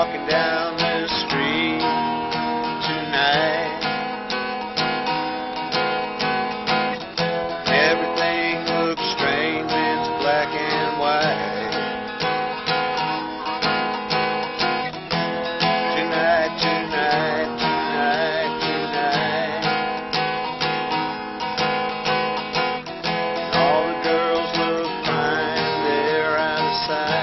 walking down the street tonight. Everything looks strange, it's black and white. Tonight, tonight, tonight, tonight. All the girls look fine, they're out of sight.